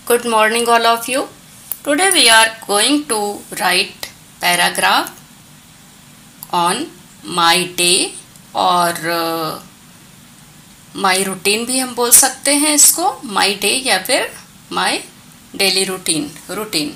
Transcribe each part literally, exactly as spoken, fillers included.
Good morning all of you. Today we are going to write paragraph on my day और my routine भी हम बोल सकते हैं इसको, my day या फिर my daily routine routine.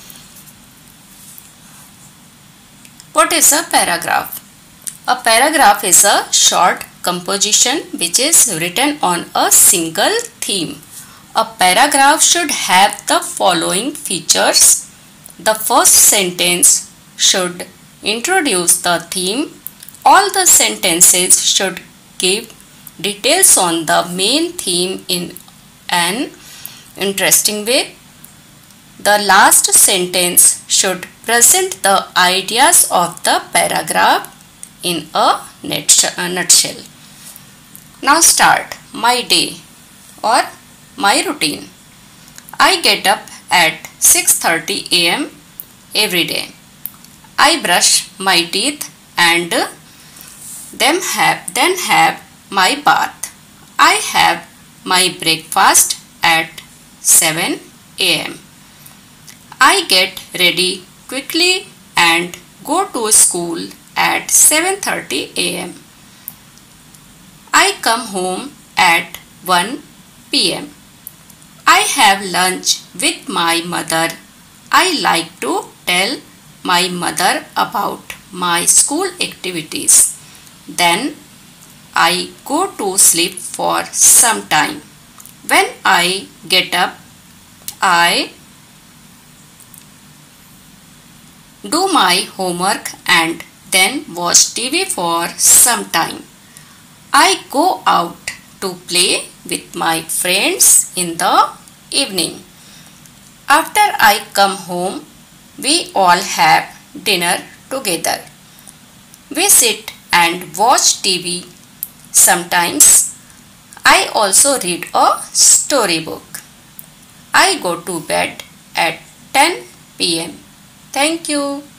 What is a paragraph? A paragraph is a short composition which is written on a single theme. A paragraph should have the following features. The first sentence should introduce the theme. All the sentences should give details on the main theme in an interesting way. The last sentence should present the ideas of the paragraph in a nutshell. Now start. My day or my routine. I get up at six thirty a m every day. I brush my teeth and then have, then have my bath. I have my breakfast at seven a m I get ready quickly and go to school at seven thirty a m I come home at one p m I have lunch with my mother. I like to tell my mother about my school activities. Then I go to sleep for some time. When I get up, I do my homework and then watch T V for some time. I go out to play with my friends in the evening. After I come home, we all have dinner together. We sit and watch T V. Sometimes I also read a storybook. I go to bed at ten p m Thank you.